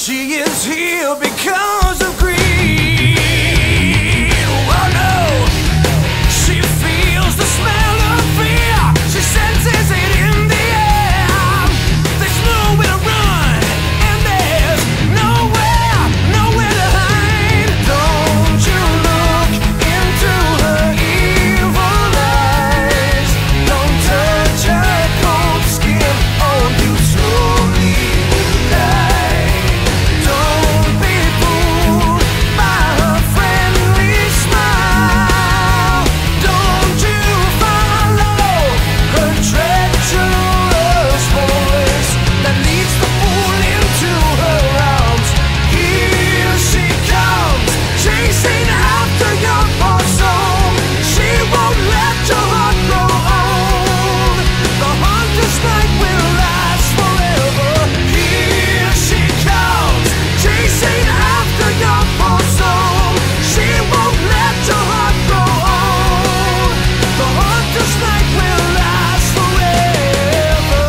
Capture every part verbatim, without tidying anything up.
She is here because of greed. Oh no, she feels the smell of fear. She senses it in the air. There's nowhere to run, and there's nowhere, nowhere to hide. Don't you look into her evil eyes. Don't touch her cold skin, or you slowly will die. Don't be fooled by her friendly smile. Don't you follow her treacherous voice that leads the fool into her arms. Here she comes, chasing after your poor soul. She won't let your heart grow old. The hunter's night will last forever. Here she comes, chasing after your poor soul. She won't let your heart grow old. The hunter's night will last forever.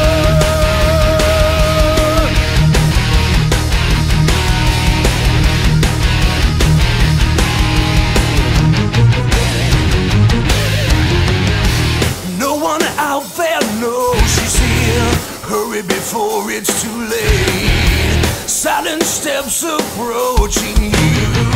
No one out there knows she's here. Hurry before it's too late. Silent steps approaching you.